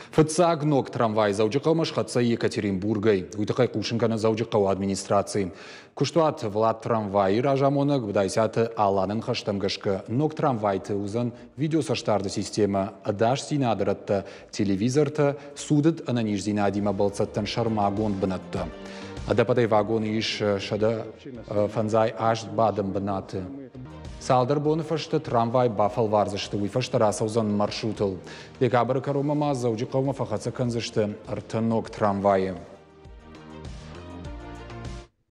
Фыцаг ног трамвай заужы қаумаш қатса Екатеринбургай. Уйтықай қушынканы заужы қау администрации. Күштуат Влад трамвайы ражамонық бұдайсяты аланын қаштамғышқы ног трамвайты ұзын видеосаштарды система адаш зинадыратты телевизорты судыт ананиш зинадима балцаттан шармагон бынатты. Адападай вагоны иш шады фанзай аш бадым бынаты. Салдар боны фашты трамвай бафал варзышты, уйфашты расаузан маршрутыл. Декабры карума маза, уджи қаума фахаца канзышты артынок трамвайы.